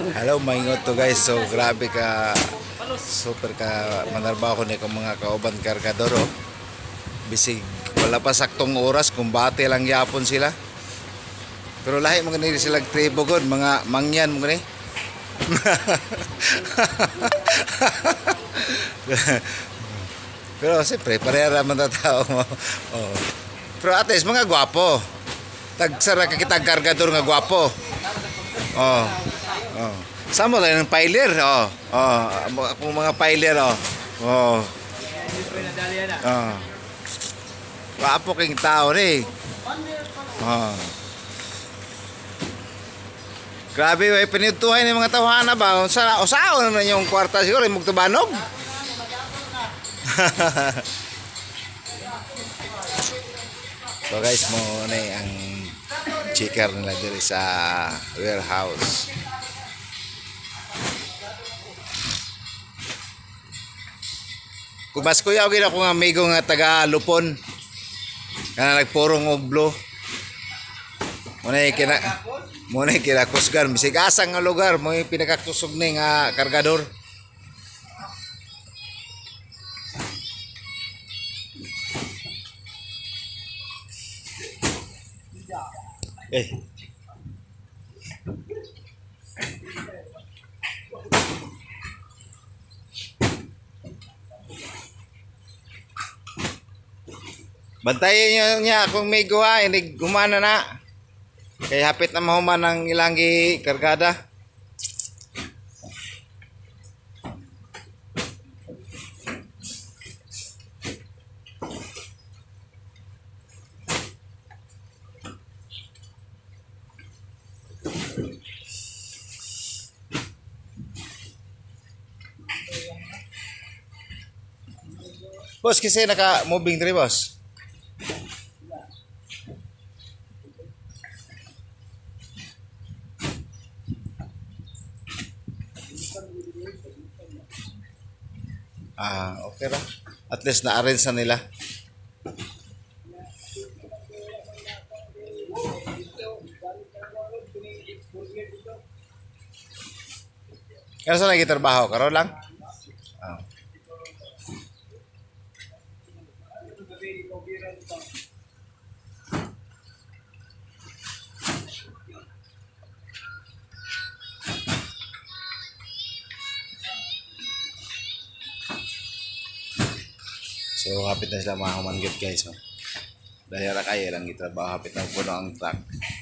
Hello, maingot to guys. So grabe ka, super ka manarbaho ko ni kung mga kauban kargador. Oh. Bisig wala pa saktong oras kung bate lang yapon sila. Pero lahi mga nila silang tribo god, mga mangyan mga ni. Pero siyempre, parehara man na tao mo. Oh. Pero at least mga gwapo. Tagsara ka kita kargador nga gwapo. Oh. Oh. Samo lang ng piler, oh. Oh, akong mga piler, oh. Oh. Oh. Wapo king tao ni. Oh. Grabe, way pinituhay ng mga tawhana ba? Usaon naman yung kwarta siguro, yung mugtubanog. So guys, mo na ang checker nila diri sa warehouse. Kubas ko yaw gid ako nga amigo nga taga Lupon. Kana nagpurong oglo. Muna kinakusgan bisig asang nga lugar mo yung pinakakusog ni nga kargador. Eh. Bantayan niya kung may gawa, hindi gumana na. Kaya hapit na mahuman ng ilang kargada. Boss, kasi naka-moving tree, boss. Okay ra. At least na-arrange na nila. Kaya saan lagi trabaho? Karoon lang? So hapit na sila mga humanggit guys. Oh. Dahil ra kaya lang itrabaho hapit na puno ang truck.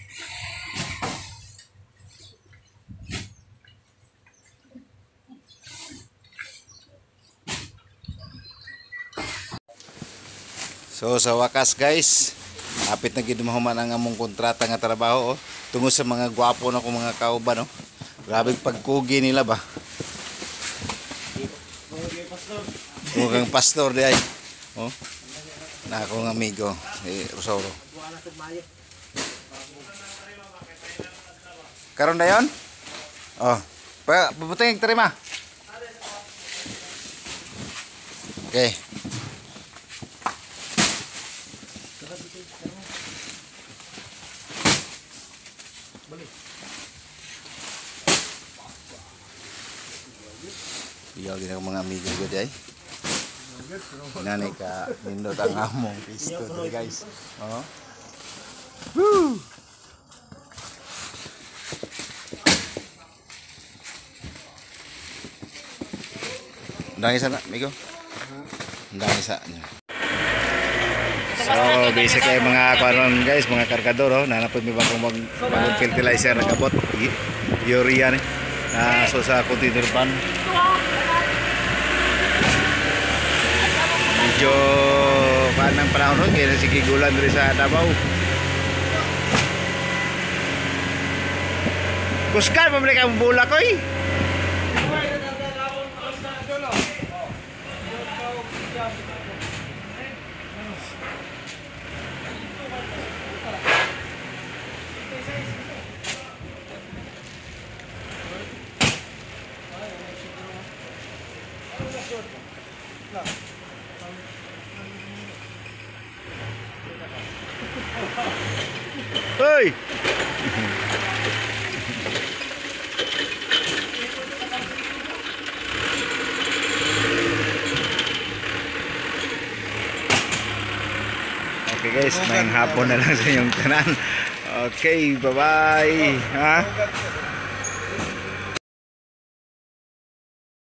So sa wakas guys, hapit na gid mahuman ang among kontrata nga trabaho. Oh. Tungod sa mga gwapo na ko mga kauban. Oh. Grabe pagkugi nila ba. Mukhang pastor di ay. Oh. Na akong amigo, Rosauro. Karon dayon? Oh. Pabuting terima. Okay. Iyaw din ako mga amigo ko di ay. Nanay ka nindot ang among pisto dito guys. Oh. Woo! Dahil sana, amigo. Dahil sa nyo. So, basic kayo mga kanon guys, mga kargador. Oh. Nanapod mi ba kung bagong fertilizer na kabot. Urea ni. Na so sa container pan. Medyo panang panahon nun, kaya sige gulan rin sa Davao. Kuskan, pamili ka bula ko eh. Hey! Okay guys, may hapon na lang sa inyong tanan. Okay, bye-bye. Ha?